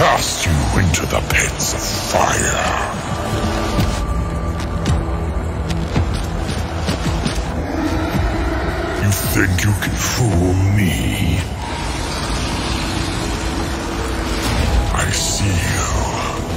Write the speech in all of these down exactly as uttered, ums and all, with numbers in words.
cast you into the pits of fire. You think you can fool me? I see you.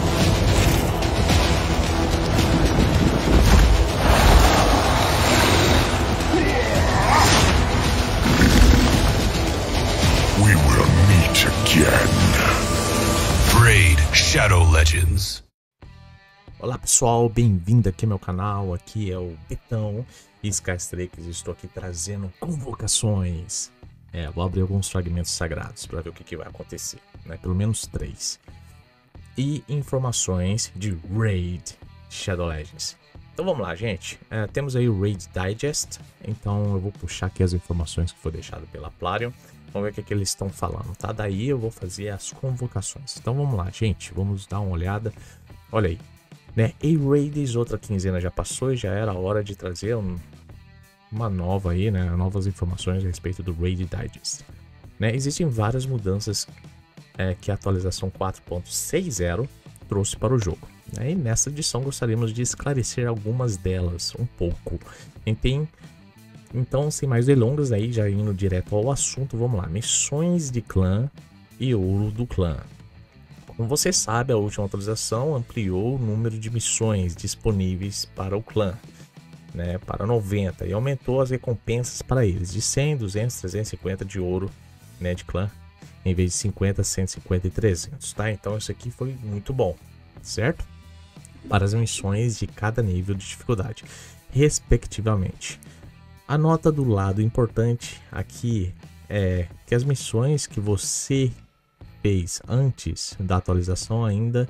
We will meet again. Raid Shadow Legends. Olá pessoal, bem-vindo aqui ao meu canal, aqui é o Betão e Skystrakes, estou aqui trazendo convocações. É, vou abrir alguns fragmentos sagrados para ver o que, que vai acontecer, né? Pelo menos três. E informações de Raid Shadow Legends. Então vamos lá, gente. É, temos aí o Raid Digest, então eu vou puxar aqui as informações que foi deixado pela Plarium. Vamos ver o que, é que eles estão falando, tá? Daí eu vou fazer as convocações. Então vamos lá, gente. Vamos dar uma olhada. Olha aí, né? A-Raids, outra quinzena já passou e já era hora de trazer um, uma nova aí, né? Novas informações a respeito do Raid Digest. Né? Existem várias mudanças é, que a atualização quatro ponto sessenta trouxe para o jogo. Né? E nessa edição gostaríamos de esclarecer algumas delas um pouco. Então, Então, sem mais delongas, aí já indo direto ao assunto, vamos lá. Missões de clã e ouro do clã. Como você sabe, a última atualização ampliou o número de missões disponíveis para o clã, né, para noventa, e aumentou as recompensas para eles de cem, duzentos, trezentos e cinquenta de ouro, né, de clã, em vez de cinquenta, cento e cinquenta e trezentos, tá? Então isso aqui foi muito bom, certo? Para as missões de cada nível de dificuldade, respectivamente. A nota do lado importante aqui é que as missões que você fez antes da atualização ainda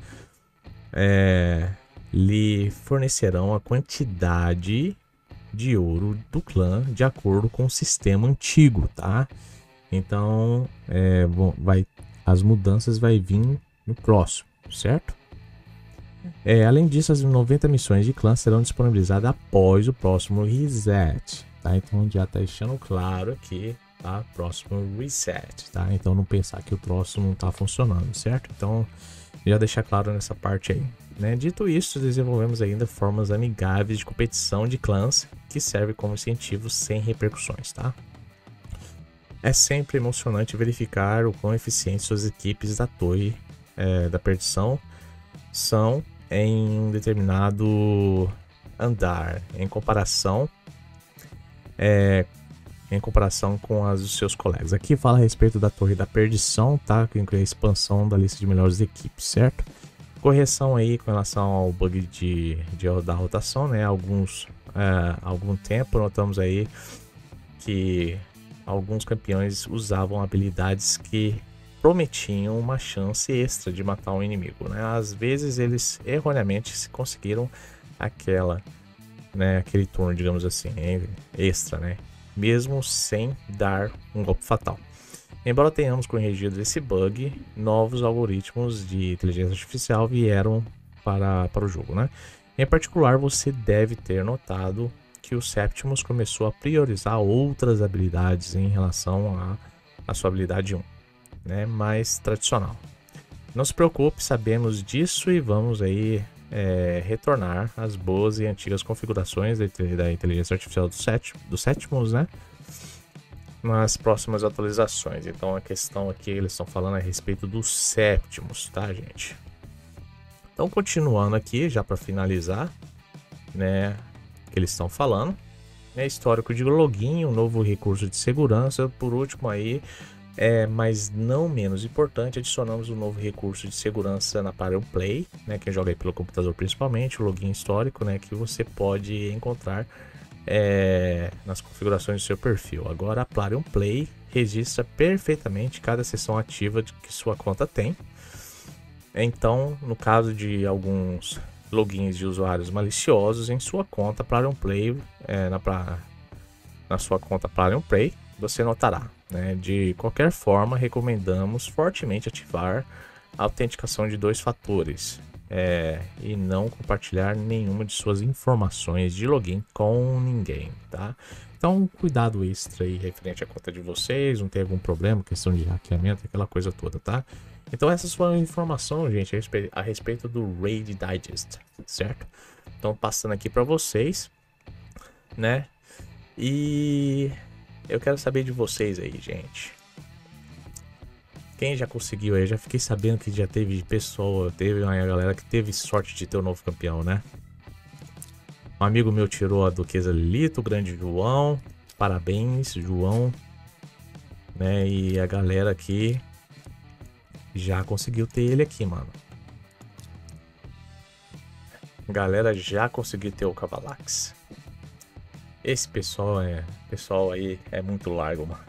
é, lhe fornecerão a quantidade de ouro do clã de acordo com o sistema antigo, tá? Então, é, bom, vai, as mudanças vai vir no próximo, certo? É, além disso, as noventa missões de clã serão disponibilizadas após o próximo reset. Tá, então já tá deixando claro aqui, tá? Próximo reset, tá? Então não pensar que o troço não tá funcionando, certo? Então já deixar claro nessa parte aí, né? Dito isso, desenvolvemos ainda formas amigáveis de competição de clãs que servem como incentivo sem repercussões, tá? É sempre emocionante verificar o quão eficientes suas equipes da torre é, da perdição são em um determinado andar, em comparação É, em comparação com as dos seus colegas. Aqui fala a respeito da Torre da Perdição, tá? Que inclui a expansão da lista de melhores equipes, certo? Correção aí com relação ao bug de, de da rotação, né? Alguns, é, algum tempo notamos aí que alguns campeões usavam habilidades que prometiam uma chance extra de matar um inimigo, né? Às vezes eles erroneamente conseguiram aquela Né, aquele turno, digamos assim, extra, né? Mesmo sem dar um golpe fatal. Embora tenhamos corrigido esse bug, novos algoritmos de inteligência artificial vieram para, para o jogo, né? Em particular, você deve ter notado que o Septimus começou a priorizar outras habilidades em relação à a, a sua habilidade um, né? Mais tradicional. Não se preocupe, sabemos disso e vamos aí É, retornar às boas e antigas configurações da inteligência artificial do, sétimo, do Septimus, né? Nas próximas atualizações. Então a questão aqui eles estão falando a respeito do Septimus, tá, gente? Então continuando aqui, já para finalizar, né? Que eles estão falando, né? Histórico de login, um novo recurso de segurança. Por último aí, É, mas não menos importante, adicionamos um novo recurso de segurança na Plarium Play, né, quem joga aí pelo computador principalmente, o login histórico, né, que você pode encontrar é, nas configurações do seu perfil. Agora a Plarium Play registra perfeitamente cada sessão ativa que sua conta tem. Então, no caso de alguns logins de usuários maliciosos em sua conta Plarium Play, é, na, pra, na sua conta Plarium Play, você notará. Né? De qualquer forma, recomendamos fortemente ativar a autenticação de dois fatores é, e não compartilhar nenhuma de suas informações de login com ninguém, tá? Então, cuidado extra aí referente à conta de vocês, não tem algum problema, questão de hackeamento, aquela coisa toda, tá? Então essas foram informações, gente, a respeito, a respeito do Raid Digest, certo? Então passando aqui para vocês, né? E eu quero saber de vocês aí, gente. Quem já conseguiu aí? Eu já fiquei sabendo que já teve pessoa, teve uma galera que teve sorte de ter o novo campeão, né? Um amigo meu tirou a Duquesa Lilith, o grande João. Parabéns, João. Né? E a galera aqui já conseguiu ter ele aqui, mano. A galera já conseguiu ter o Cavalax. Esse pessoal é, pessoal aí é muito largo, mano.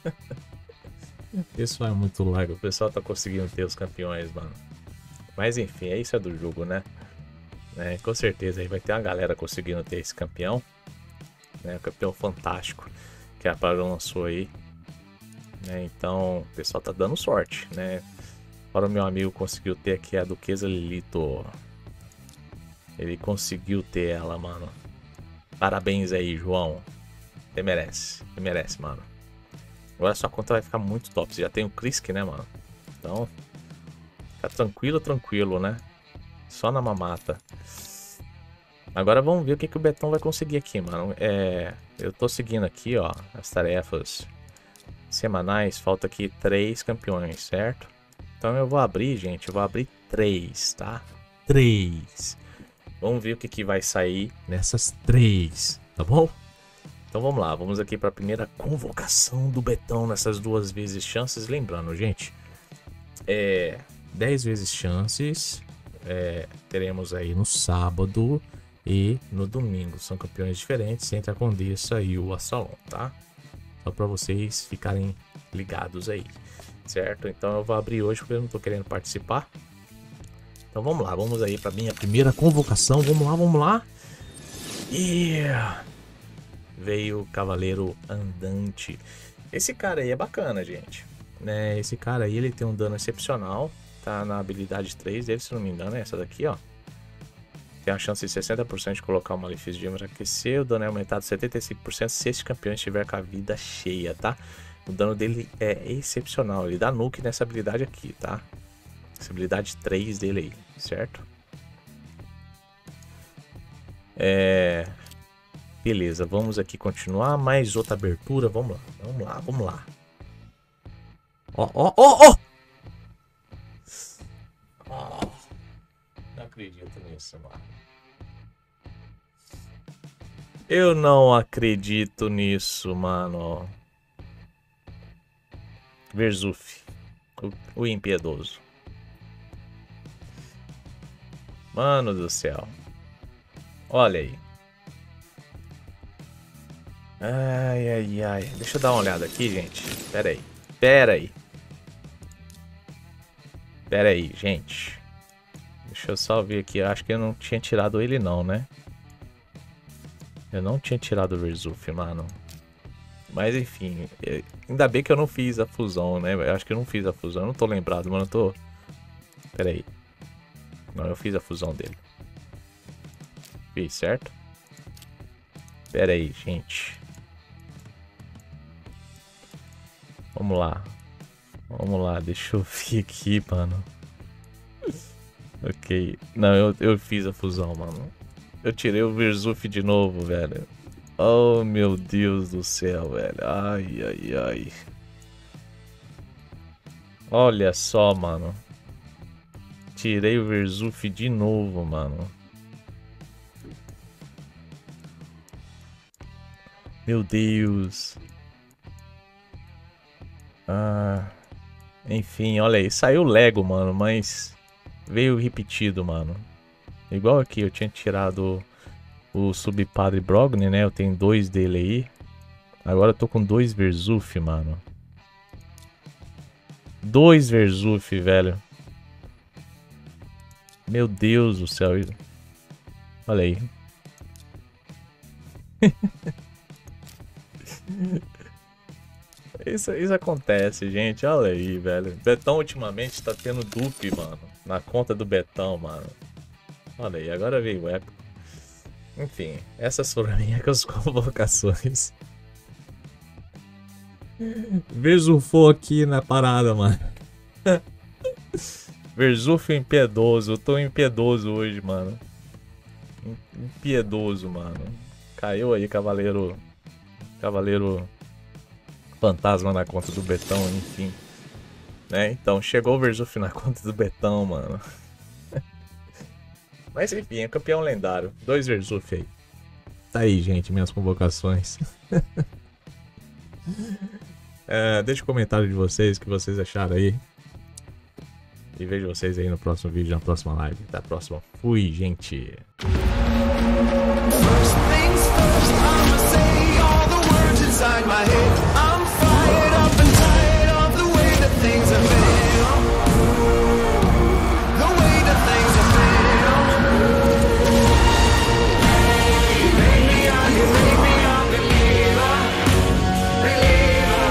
O pessoal é muito largo. O pessoal tá conseguindo ter os campeões, mano. Mas enfim, é isso é do jogo, né? É, com certeza aí vai ter uma galera conseguindo ter esse campeão. Né? O campeão fantástico que a Parada lançou aí. Né? Então o pessoal tá dando sorte, né? Para o meu amigo conseguiu ter aqui a Duquesa Lilith. Ele conseguiu ter ela, mano. Parabéns aí, João. Você merece. Você merece, mano. Agora sua conta vai ficar muito top. Você já tem o Krisk, né, mano? Então, fica tranquilo, tranquilo, né? Só na mamata. Agora vamos ver o que, que o Betão vai conseguir aqui, mano. É, eu tô seguindo aqui, ó, as tarefas semanais. Falta aqui três campeões, certo? Então eu vou abrir, gente. Eu vou abrir três, tá? Três. Vamos ver o que, que vai sair nessas três, tá bom? Então vamos lá, vamos aqui para a primeira convocação do Betão nessas duas vezes chances. Lembrando, gente, é dez vezes chances, é, teremos aí no sábado e no domingo. São campeões diferentes entre a Condessa e o Assalon, tá? Só para vocês ficarem ligados aí, certo? Então eu vou abrir hoje porque eu não tô querendo participar. Então vamos lá, vamos aí para minha primeira convocação. Vamos lá, vamos lá. E... Yeah. Veio o Cavaleiro Andante. Esse cara aí é bacana, gente. Né? Esse cara aí ele tem um dano excepcional. Tá na habilidade três dele, se não me engano. É essa daqui, ó. Tem a chance de sessenta por cento de colocar o Malefício de enfraquecer. O dano é aumentado setenta e cinco por cento se esse campeão estiver com a vida cheia, tá? O dano dele é excepcional. Ele dá nuke nessa habilidade aqui, tá? Essa habilidade três dele aí, certo? É... Beleza, vamos aqui continuar. Mais outra abertura. Vamos lá, vamos lá, vamos lá. Ó, ó, ó, ó! Não acredito nisso, mano. Eu não acredito nisso, mano. Verzuf, o, o impiedoso. Mano do céu. Olha aí. Ai, ai, ai. Deixa eu dar uma olhada aqui, gente. Pera aí. Pera aí. Pera aí, gente. Deixa eu só ver aqui. Eu acho que eu não tinha tirado ele não, né? Eu não tinha tirado o Verzuf, mano. Mas enfim. Ainda bem que eu não fiz a fusão, né? Eu acho que eu não fiz a fusão. Eu não tô lembrado, mano. Eu tô... Pera aí. Não, eu fiz a fusão dele. Fiz, certo? Pera aí, gente. Vamos lá. Vamos lá, deixa eu ver aqui, mano. Ok. Não, eu, eu fiz a fusão, mano. Eu tirei o Verzuf de novo, velho. Oh, meu Deus do céu, velho. Ai, ai, ai. Olha só, mano. Tirei o Verzuf de novo, mano. Meu Deus. Ah, enfim, olha aí. Saiu Lego, mano, mas veio repetido, mano. Igual aqui, eu tinha tirado o Subpadre Brogni, né? Eu tenho dois dele aí. Agora eu tô com dois Verzuf, mano. Dois Verzuf, velho. Meu Deus do céu. Olha aí. Isso, isso acontece, gente. Olha aí, velho. Betão ultimamente tá tendo dupe, mano. Na conta do Betão, mano. Olha aí, agora veio o épico. Enfim, essas foram minhas convocações. Verzufou aqui na parada, mano. Verzuf impiedoso. Eu tô impiedoso hoje, mano. Impiedoso, mano. Caiu aí, cavaleiro. Cavaleiro fantasma na conta do Betão, enfim. Né? Então, chegou o Verzuf na conta do Betão, mano. Mas enfim, é campeão lendário. Dois Verzuf aí. Tá aí, gente, minhas convocações. É, deixa um comentário de vocês, o que vocês acharam aí. E vejo vocês aí no próximo vídeo, na próxima live. Até a próxima. Fui, gente. First things first, I'ma say all the words inside my head. I'm fired up and tired of the way that things have been. The way that things have been. You make me a, you make me a believer, believer.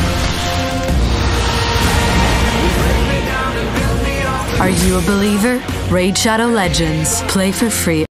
You break me down and build me up. Are you a believer? Raid Shadow Legends. Play for free.